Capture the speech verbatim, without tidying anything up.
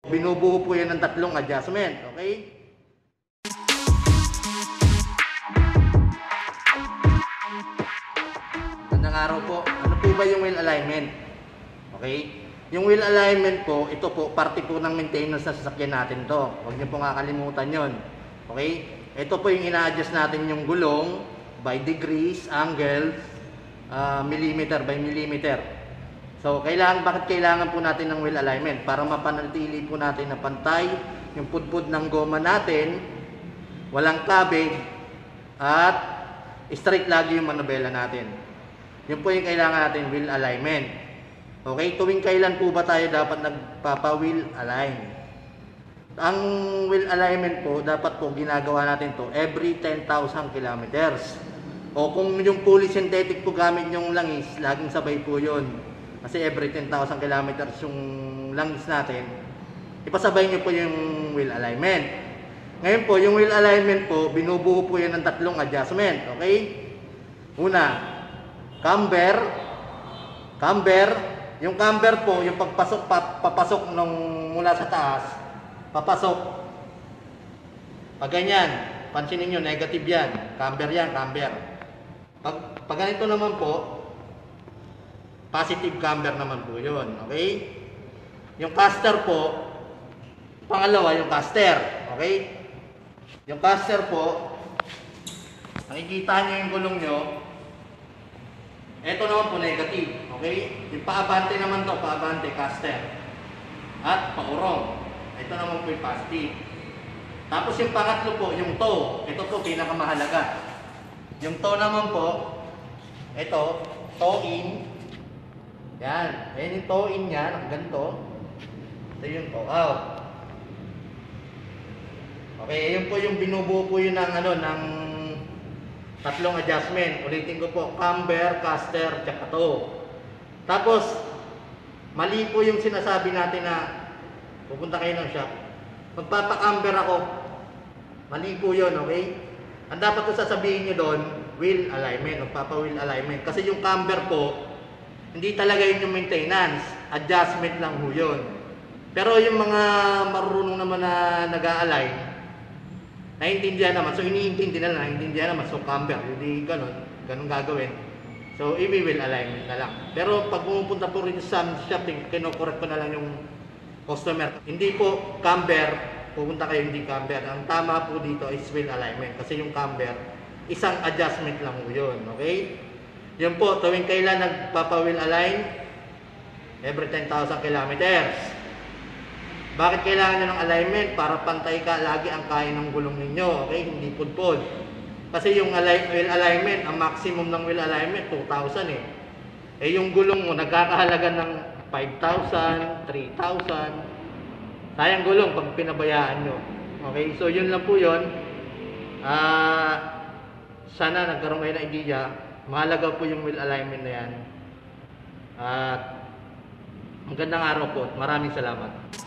Binubuo po yan ng tatlong adjustment, okay? Magandang araw po. Ano po ba yung wheel alignment? Okay? Yung wheel alignment po, ito po, parte po ng maintenance sa sasakyan natin to. Huwag niyo po kakalimutan yon. Okay? Ito po yung ina-adjust natin yung gulong by degrees, angles, uh, millimeter by millimeter. So, kailangan, bakit kailangan po natin ng wheel alignment? Para mapanatili po natin na pantay yung pudpud ng goma natin, walang kabig, at straight lagi yung manubela natin. Yun po yung kailangan natin, wheel alignment. Okay, tuwing kailan po ba tayo dapat nagpapa-wheel align? Ang wheel alignment po, dapat po ginagawa natin to every ten thousand kilometers. O kung yung fully synthetic po gamit yung langis, laging sabay po yun. Kasi every ten thousand kilometers yung langis natin, ipasabay nyo po yung wheel alignment. Ngayon po, yung wheel alignment po, binubuo po yan ng tatlong adjustment. Okay? Una, camber. Camber. Yung camber po, yung pagpasok, papasok nung mula sa taas, papasok. Pag ganyan, pansinin nyo, negative yan. Camber yan, camber. Pag, pag ganito naman po, positive camber naman po yun. Okay? Yung caster po, pangalawa yung caster. Okay? Yung caster po, nakikita nyo yung gulong nyo, ito naman po negative. Okay? Yung paabante naman to, paabante, caster. At paurong. Ito naman po yung positive. Tapos yung pangatlo po, yung toe. Ito po pinakamahalaga. Yung toe naman po, ito, toe in. Yan. Ayan yung toe in yan. Ang ganito. Ito yung toe out. Okay. Yun po yung binubuo po yun ng, ano, ng tatlong adjustment. Ulitin ko po. Camber, caster, tsaka toe. Tapos, mali po yung sinasabi natin na pupunta kayo ng shop. Magpapacamber ako. Mali po yun. Okay? Ang dapat ko sasabihin nyo doon, wheel alignment. Magpapa-wheel alignment. Kasi yung camber po, hindi talaga yun yung maintenance. Adjustment lang ho yun. Pero yung mga marunong naman na nag-a-align, naiintindihan naman. So, iniintindi na lang. Naiintindihan naman. So, camber. Hindi ganun. Ganun gagawin. So, i-wheel alignment na lang. Pero, pag pumupunta po rin sa shopping, kinokorek ko na lang yung customer. Hindi po camber, pupunta kayo hindi camber. Ang tama po dito is wheel alignment. Kasi yung camber, isang adjustment lang ho yun. Okay? Yun po, tuwing kailan nagpapa-wheel align? Every ten thousand kilometers. Bakit kailangan nyo ng alignment? Para pantay ka lagi ang kaya ng gulong ninyo. Okay? Hindi pudpud. Kasi yung wheel alignment, ang maximum ng wheel alignment, two thousand eh. Eh yung gulong mo, nagkakahalaga ng five thousand, three thousand. Sayang gulong pag pinabayaan nyo. Okay? So yun lang po yun. Ah... Uh, sana nagkaroon kayo ng idea. Mahalaga po yung wheel alignment na yan. At magandang araw po. Maraming salamat.